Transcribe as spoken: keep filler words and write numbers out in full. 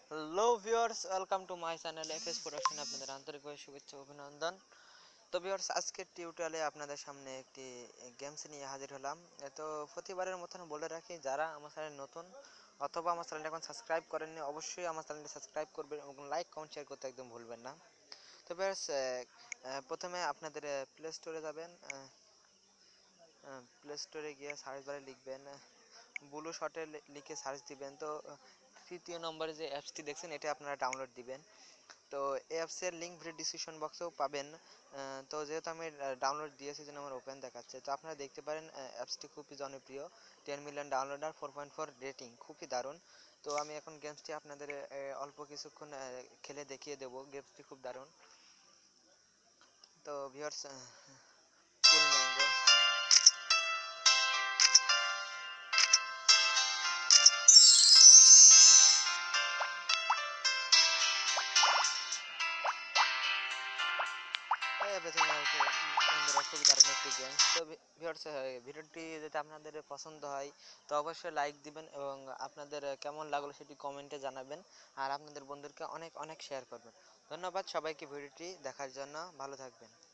Hello viewers, welcome to my channel FS production. আপনাদের আন্তরিকভাবে শুভেচ্ছা ও অভিনন্দন। তো ভিউয়ার্স, আজকের টিউটোরিয়ালে আপনাদের সামনে একটি গেমস নিয়ে হাজির হলাম। তো প্রতিবারের মতন বলে রাখি, যারা আমার চ্যানেল নতুন অথবা আমার চ্যানেলটা এখন সাবস্ক্রাইব করেননি, অবশ্যই আমার চ্যানেলটি সাবস্ক্রাইব করবেন এবং লাইক কমেন্ট শেয়ার করতে একদম ভুলবেন না। তো ভিউয়ার্স, প্রথমে আপনাদের প্লে স্টোরে যাবেন। প্লে স্টোরে গিয়ে সার্চ বারে লিখবেন ব্লু শটে, লিখে সার্চ দিবেন। তো তৃতীয় নম্বরে যে অ্যাপসটি দেখছেন, এটা আপনারা ডাউনলোড দিবেন। তো অ্যাপসের লিঙ্ক ভিডিও ডিসক্রিপশন বক্সেও পাবেন। তো যেহেতু আমি ডাউনলোড দিয়েছি, জন্য আমার ওপেন দেখাচ্ছে। তো আপনারা দেখতে পারেন অ্যাপসটি খুবই জনপ্রিয়, টেন মিলিয়ন ডাউনলোড আর ফোর পয়েন্ট ফোর রেটিং, খুবই দারুণ। তো আমি এখন গেমসটি আপনাদের অল্প কিছুক্ষণ খেলে দেখিয়ে দেবো। গেমসটি খুব দারুণ। তো ভিউয়ার্স, কুল ম্যাঙ্গো, খুবই দারুণ একটি গেম। তো ভিউয়ার্স, ভিডিওটি যদি আপনাদের পছন্দ হয় তো অবশ্যই লাইক দিবেন এবং আপনাদের কেমন লাগলো সেটি কমেন্টে জানাবেন। আর আপনাদের বন্ধুদেরকে অনেক অনেক শেয়ার করবেন। ধন্যবাদ সবাইকে ভিডিওটি দেখার জন্য। ভালো থাকবেন।